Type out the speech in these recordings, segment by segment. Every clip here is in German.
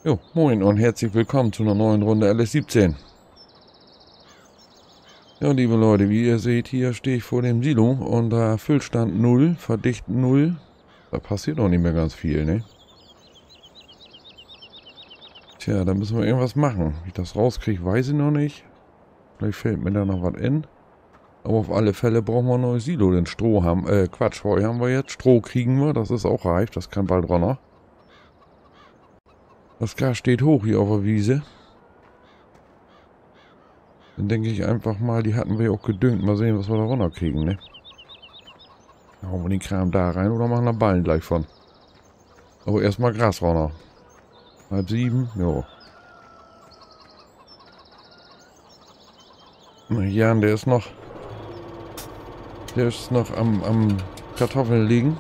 Jo, moin und herzlich willkommen zu einer neuen Runde LS17. Ja, liebe Leute, wie ihr seht, hier stehe ich vor dem Silo und da Füllstand 0, Verdicht 0. Da passiert auch nicht mehr ganz viel, ne? Tja, da müssen wir irgendwas machen. Wie ich das rauskriege, weiß ich noch nicht. Vielleicht fällt mir da noch was in. Aber auf alle Fälle brauchen wir ein neues Silo, denn Stroh haben, Quatsch, Heu haben wir jetzt. Stroh kriegen wir, das ist auch reif, das kann bald runter. Das Gas steht hoch hier auf der Wiese. Dann denke ich einfach mal, die hatten wir auch gedüngt. Mal sehen, was wir da runter kriegen, ne? Hauen wir den Kram da rein oder machen da Ballen gleich von. Aber erstmal Gras runter. 6:30, jo. Jan, der ist noch am Kartoffeln liegen.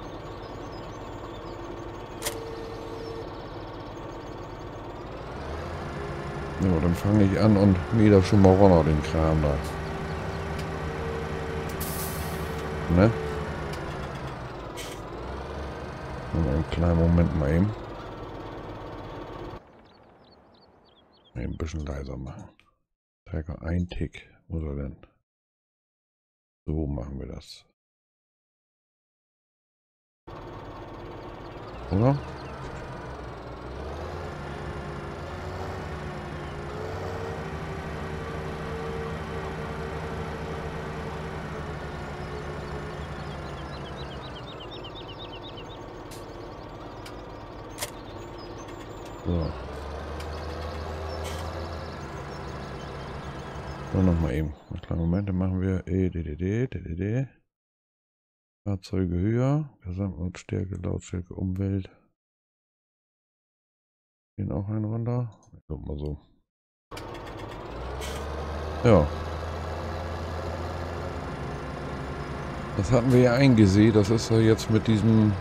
Ja, dann fange ich an und mähe da schon mal runter den Kram da. Ne? Einen kleinen Moment mal eben. Ein bisschen leiser machen. Träger ein Tick. Muss er denn? So machen wir das. Oder? So. So, nochmal eben. Einen kleinen Moment, dann machen wir DDD. Fahrzeuge höher. Gesamtlautstärke, Lautstärke, Umwelt. Gehen auch einen runter. Ich glaube mal so. Ja. Das hatten wir ja eingesehen. Das ist ja jetzt mit diesem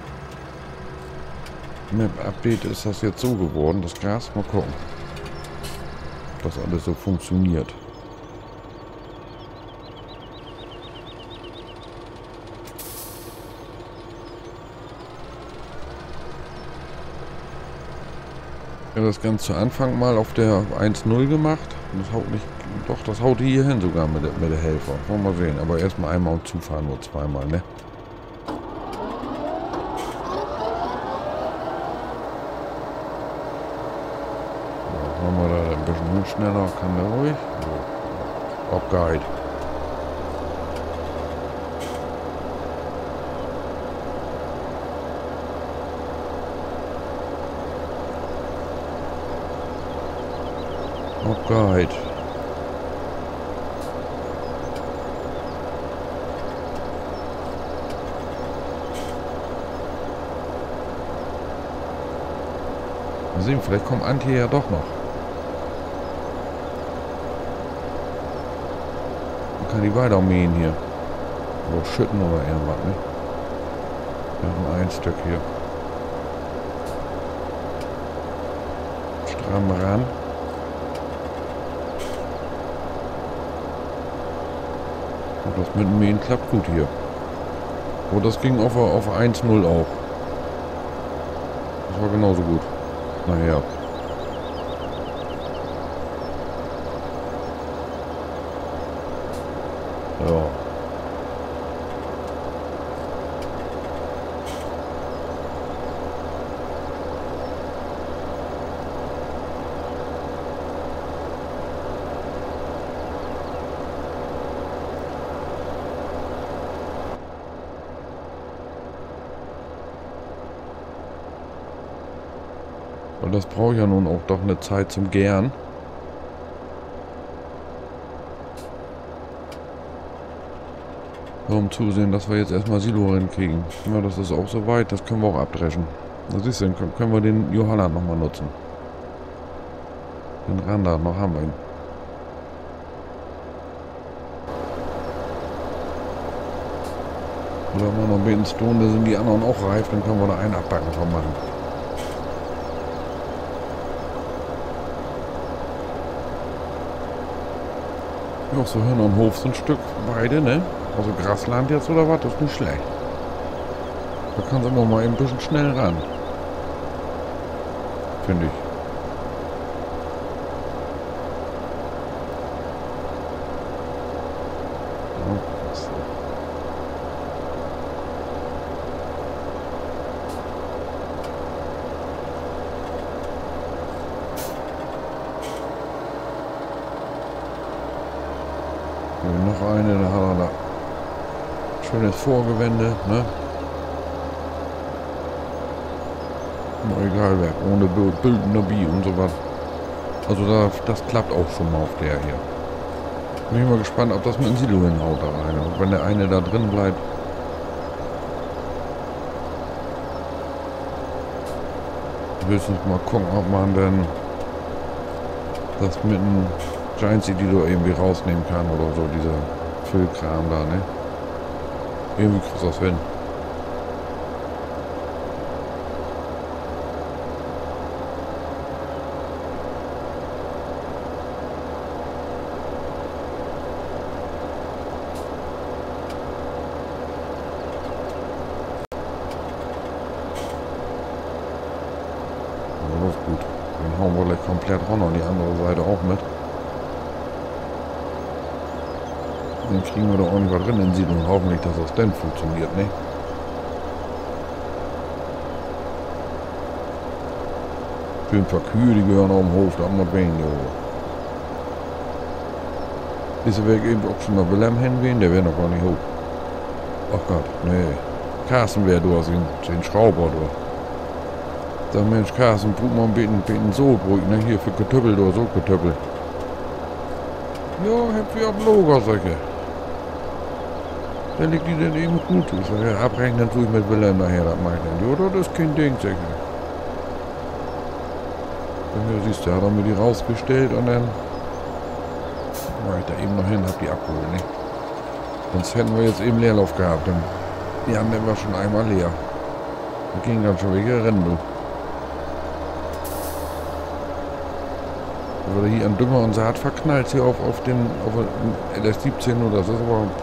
Map-Update ist das jetzt so geworden. Das Gras, mal gucken. Ob das alles so funktioniert. Ich habe das ganz zu Anfang mal auf der 1.0 gemacht. Und das haut nicht. Doch, das haut hier hin sogar mit der Helfer. Wollen wir mal sehen. Aber erstmal einmal und zufahren, nur zweimal, ne? So, machen wir da ein bisschen schneller, kann der ruhig. So. Abgeheilt. Abgeheilt. Mal sehen, vielleicht kommt Antje ja doch noch. Man kann die weiter mähen hier. Oder schütten oder irgendwas, ne? Wir haben ein Stück hier. Stramm ran. Und das mit dem Mähen klappt gut hier. Oh, das ging auf 1.0 auch. Das war genauso gut. Naja. Ja. Und das braucht ja nun auch doch eine Zeit zum Gären. Um zusehen, dass wir jetzt erstmal Silo kriegen. Ja, das ist auch soweit, das können wir auch abdreschen. Das ist denn, können wir den Johanna nochmal nutzen. Den Randa, noch haben wir ihn. Oder wenn wir noch ein bisschen Stone, da sind die anderen auch reif, dann können wir da einen abbacken von machen. Ja, so Hirn und Hof so ein Stück, beide, ne? Also Grasland jetzt oder was, das ist nicht schlecht. Da kann es immer mal ein bisschen schnell ran. finde ich. Ja, so. Noch eine, da hat er da schönes Vorgewände, ne? Egal wer, ohne bildender Bi und so was. Also das klappt auch schon mal auf der hier. Bin ich mal gespannt, ob das mit dem Silo hinhaut da rein. Und wenn der eine da drin bleibt. Höchstens mal gucken, ob man denn das mit dem Giant City irgendwie rausnehmen kann oder so, dieser Füllkram da, ne? Irgendwie kriegst du das hin. Das ist gut. Den hauen wir gleich komplett ran und die andere Seite auch mit. Dann kriegen wir da irgendwas drin in Silo und hoffentlich, dass das denn funktioniert, ne? Schön verkühlt, die gehören auf dem Hof, da haben wir wen, jo. Ist der Weg eben auch schon mal Wilhelm hinwehen? Der wäre noch gar nicht hoch. Ach Gott, nee. Carsten wäre du, den Schrauber, du. Sag Mensch, Carsten, braucht mal ein bisschen so, ne? Hier für Getöppel, oder so Getöppel. Ja, hab wir am Loger, solche. Da liegt die denn eben gut. Ich sag, ja, abrechnen tue ich mit Wilhelm nachher, das mach ich dann. Ja, das ist kein Ding, sag ich. Ja, siehst du, hat er mir die rausgestellt und dann war ich da eben noch hin, hab die abgeholt, ne? Sonst hätten wir jetzt eben Leerlauf gehabt. Denn die haben wir schon einmal leer. Wir gingen dann schon wieder rennen, du. Oder hier an Dünger und Saat verknallt hier auf den LS17 oder das ist aber ein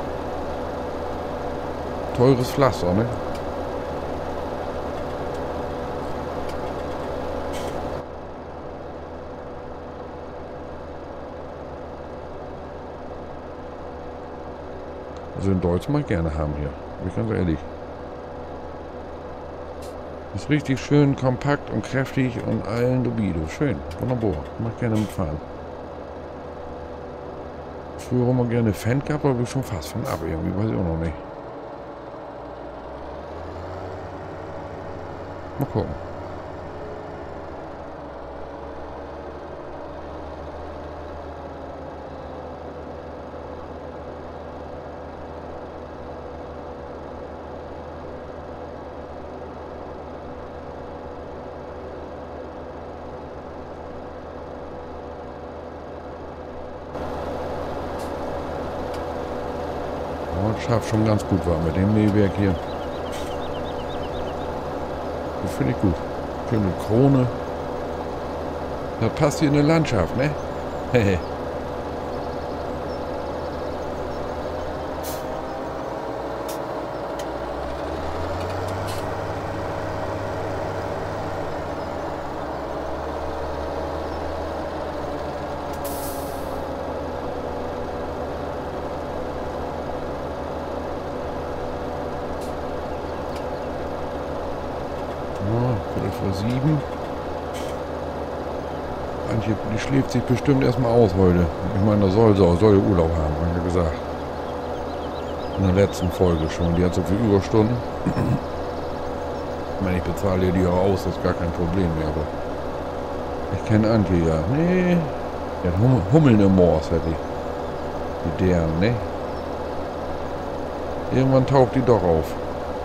teures Pflaster, ne? Also in Deutsch mal gerne haben hier. Bin ich ganz ehrlich. Ist richtig schön kompakt und kräftig und allen Libido. Schön. Wunderbar. Mach gerne mitfahren. Früher immer gerne Fan gehabt, aber bin ich schon fast von ab irgendwie. Weiß ich auch noch nicht. Mal gucken. Schafft schon ganz gut war mit dem Mähwerk hier. Das finde ich gut. Schöne Krone. Das passt hier in der Landschaft, ne? Hehe. Vor 7. Antje, die schläft sich bestimmt erstmal aus heute. Ich meine, das soll Urlaub haben, haben wir gesagt. In der letzten Folge schon. Die hat so viele Überstunden. Ich meine, ich bezahle die auch aus, das ist gar kein Problem mehr. Aber ich kenne Antje ja. Nee. Die hat Hummeln im Moors, hätte ich. Die deren, ne? Irgendwann taucht die doch auf.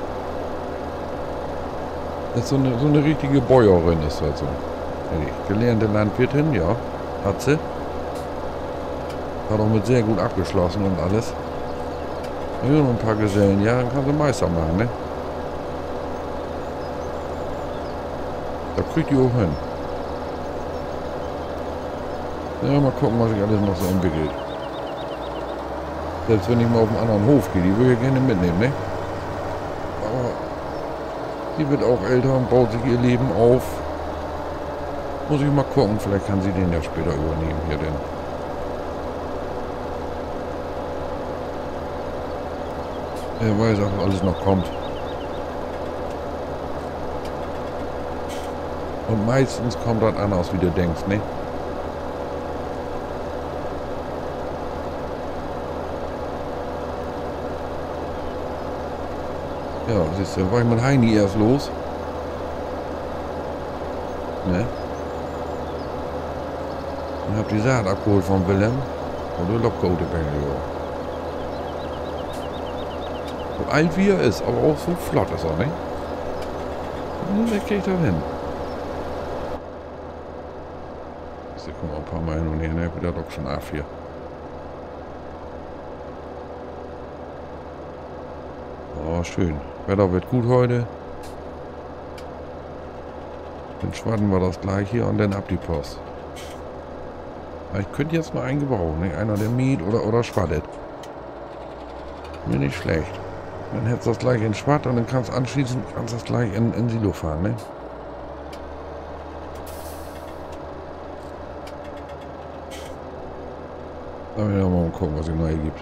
Das ist so eine richtige Bäuerin ist das so. Gelernte Landwirtin, ja. Hat sie. Hat auch mit sehr gut abgeschlossen und alles. Ja, noch ein paar Gesellen, ja, dann kann sie Meister machen, ne? Da kriegt die auch hin. Ja, mal gucken, was sich alles noch so entwickelt. Selbst wenn ich mal auf einen anderen Hof gehe, die würde ich gerne mitnehmen, ne? Aber die wird auch älter und baut sich ihr Leben auf. Muss ich mal gucken, vielleicht kann sie den ja später übernehmen hier denn. Er weiß auch, was alles noch kommt. Und meistens kommt das anders, wie du denkst, ne? Ja, siehst du, war ich mit Heini erst los. Ne? Und hab die Saat abgeholt von Willem. Und du Lobgote ja. So alt wie er ist, aber auch so flott ist er, ne? Und der kriegt er hin. Hier kommen wir ein paar Mal hin und her, ne? Wieder doch schon A4. Oh, schön. Wetter wird gut heute. Den Schwaden war das gleiche und dann ab die Post. Ich könnte jetzt mal einen gebrauchen, ne? Einer, der mäht oder schwaddet. Mir nicht schlecht. Dann hättest du das gleich in Schwatt und dann kannst anschließend das gleich in Silo fahren, ne? Da werden wir mal gucken, was es neu gibt.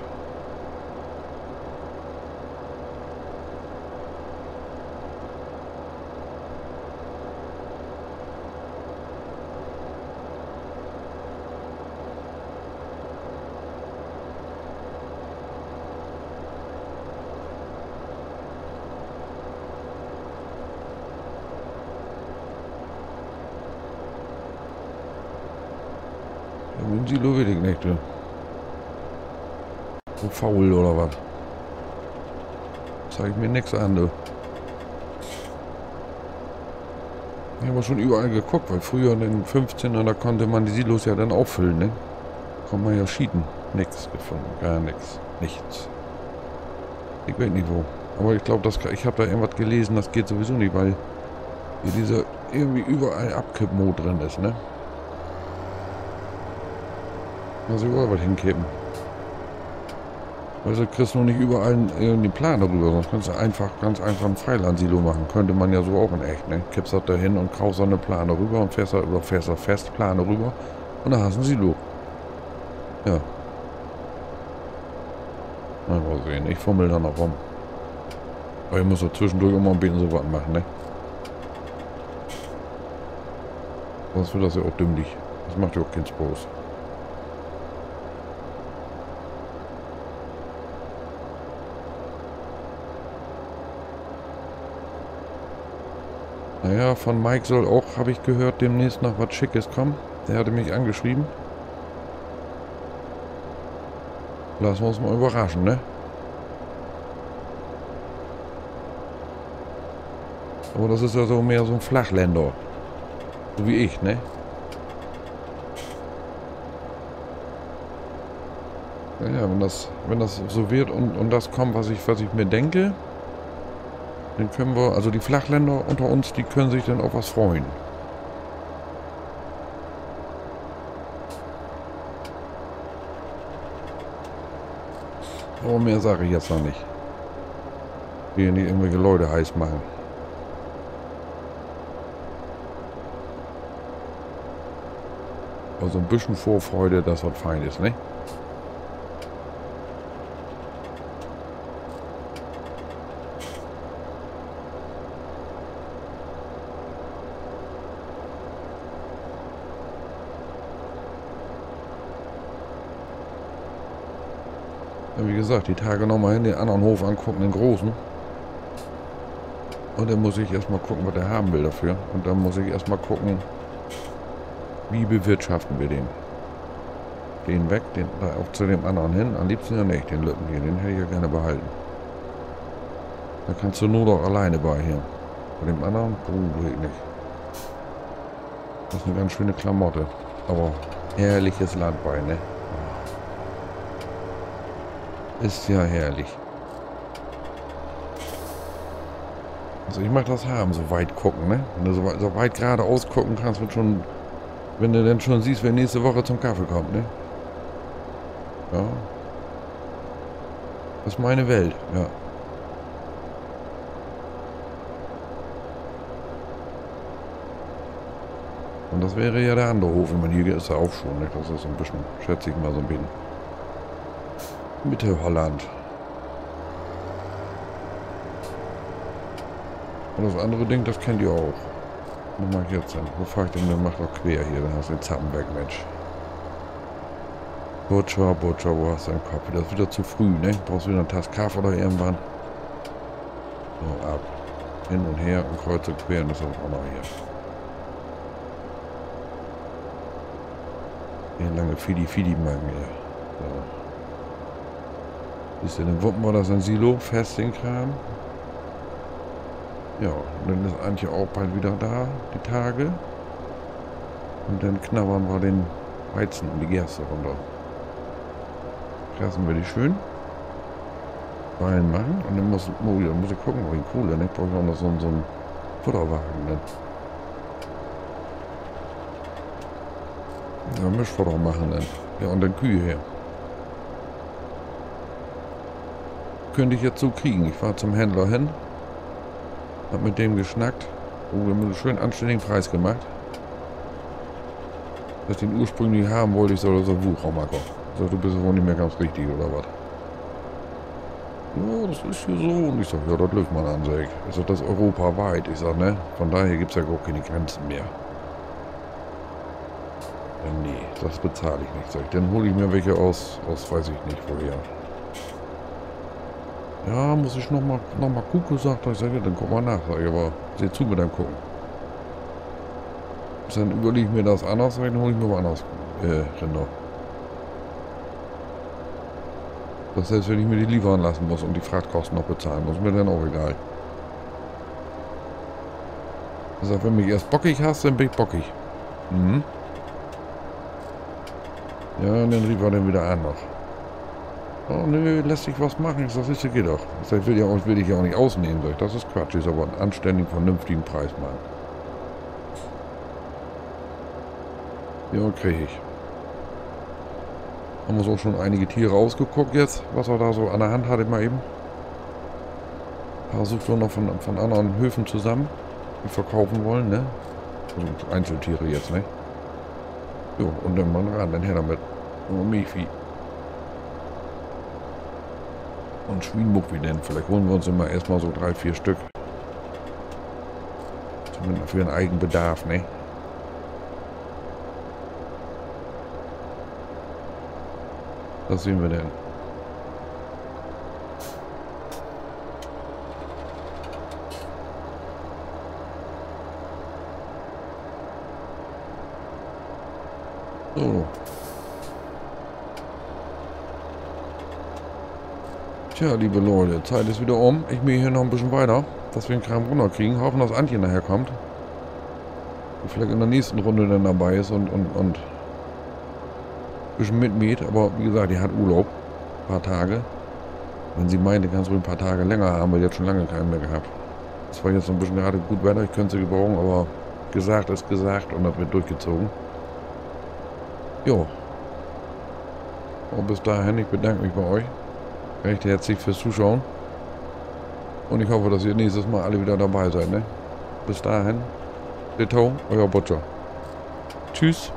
Im Silo will ich nicht, du. So faul oder was? Zeig mir nichts an, du. Ich habe schon überall geguckt, weil früher in den 15er, da konnte man die Silos ja dann auffüllen, ne? Kann man ja schieden. Nichts gefunden, gar nichts. Nichts. Ich weiß nicht wo. Aber ich glaube, ich habe da irgendwas gelesen, das geht sowieso nicht, weil hier dieser irgendwie überall Abkippmod drin ist, ne? Also überall was hinkippen. Also kriegst du nicht überall den Plan darüber, sonst kannst du ganz einfach ein Freiland-Silo machen. Könnte man ja so auch in echt, ne? Kippst das da hin und kaufst so eine Plane rüber und fährst da fest Plane rüber und dann hast du ein Silo. Ja. Mal sehen, ich fummel da noch rum. Aber ich muss so zwischendurch immer ein bisschen so was machen, ne? Sonst wird das ja auch dümmlich. Das macht ja auch keinen Spaß. Naja, von Mike soll auch, habe ich gehört, demnächst noch was Schickes kommen. Der hatte mich angeschrieben. Lassen wir uns mal überraschen, ne? Aber das ist ja so mehr so ein Flachländer. So wie ich, ne? Naja, wenn das so wird und das kommt, was ich mir denke, dann können wir, also die Flachländer unter uns, die können sich dann auf was freuen. Aber mehr sage ich jetzt noch nicht. Ich will hier nicht irgendwelche Leute heiß machen. Also ein bisschen Vorfreude, dass was fein ist, ne? Ja, wie gesagt, die Tage nochmal hin, den anderen Hof angucken, den großen. Und dann muss ich erstmal gucken, was er haben will dafür. Und dann muss ich erstmal gucken, wie bewirtschaften wir den. Den weg, den da auch zu dem anderen hin. Am liebsten ja nicht, den Lütten hier, den hätte ich ja gerne behalten. Da kannst du nur doch alleine bei hier. Bei dem anderen, will ich nicht. Das ist eine ganz schöne Klamotte. Aber herrliches Landbein, ne? Ist ja herrlich. Also ich mag das haben, so weit gucken, ne? Wenn du so weit geradeaus gucken kannst, wenn du dann schon siehst, wer nächste Woche zum Kaffee kommt, ne? Ja. Das ist meine Welt, ja. Und das wäre ja der andere Hof. Ich meine, hier ist er auch schon, nicht? Das ist so ein bisschen, schätze ich mal so ein bisschen. Mitte Holland. Und das andere Ding, das kennt ihr auch. Was mache ich jetzt denn? Wo fahre ich denn? Der macht doch quer hier. Da hast du den Zappenberg, Mensch. Butcher, Butcher, wo hast du deinen Kopf? Das ist wieder zu früh, ne? Brauchst du wieder eine Tasse Kaffee oder irgendwann? So, ab. Hin und her und kreuz und quer und das ist auch noch hier. Hier lange Fidi-Fidi-Magen hier. So. Siehst du, dann wuppen wir das in Silo, fest den Kram. Ja, und dann ist Antje auch bald wieder da, die Tage. Und dann knabbern wir den Weizen und die Gerste runter. Pressen wir die schön. Rein machen. Und dann muss ich gucken, wo ich Kohle, ne? Ich brauche auch noch so einen Futterwagen, ne? Ja, Mischfutter machen dann. Ja, und dann Kühe her. Könnte ich jetzt so kriegen. Ich fahre zum Händler hin. Hab mit dem geschnackt. Oh, wir haben einen schön anständigen Preis gemacht. Dass ich den ursprünglich haben wollte, ich soll so Wuchraummacher. Ich sag, du bist wohl nicht mehr ganz richtig, oder was? Ja, das ist hier so. Und ich sag, ja, das läuft mal an, sag ich. Ich sag, das ist europaweit. Ich sag, ne? Von daher gibt es ja gar keine Grenzen mehr. Ja, nee, das bezahle ich nicht, sag ich. Dann hole ich mir welche aus weiß ich nicht woher. Ja, muss ich noch mal gucken, sagt er. Ich sage, ja, dann guck mal nach, sag ich, aber seh zu mit dem Gucken. Dann überlege ich mir das anders, dann hole ich mir mal anders Rinder. Das heißt, wenn ich mir die liefern lassen muss und die Frachtkosten noch bezahlen muss, mir dann auch egal. Er sagt, wenn du mich erst bockig hast, dann bin ich bockig. Mhm. Ja, und dann rief er dann wieder an noch. Oh nö, lässt sich was machen. Ich sag, das geht doch. Ich sag, will dich ja auch nicht ausnehmen. Sag ich, das ist Quatsch. Ich sag, aber einen anständigen, vernünftigen Preis machen. Ja, kriege ich. Haben wir so schon einige Tiere ausgeguckt jetzt, was er da so an der Hand hatte mal eben. Da sucht wir noch von anderen Höfen zusammen, die verkaufen wollen, ne? Also Einzeltiere jetzt, ne? Jo, und dann mal ran, dann her damit. Und Milchvieh. Und Schwienmuckvieh denn. Vielleicht holen wir uns immer erstmal so 3, 4 Stück. Zumindest für den Eigenbedarf, ne? Das sehen wir denn. So. Tja, liebe Leute, Zeit ist wieder um. Ich mähe hier noch ein bisschen weiter, dass wir den Kram runterkriegen. Hoffen, dass Antje nachher kommt. Die vielleicht in der nächsten Runde dann dabei ist und ein bisschen mitmäht. Aber wie gesagt, die hat Urlaub. Ein paar Tage. Wenn sie meinte, kannst du ein paar Tage länger haben, weil jetzt schon lange keinen mehr gehabt. Das war jetzt so ein bisschen gerade gut Wetter. Ich könnte sie gebrauchen, aber gesagt ist gesagt und das wird durchgezogen. Jo. Und bis dahin, ich bedanke mich bei euch. Recht herzlich fürs Zuschauen. Und ich hoffe, dass ihr nächstes Mal alle wieder dabei seid, ne? Bis dahin. Ditto, euer Butcher. Tschüss.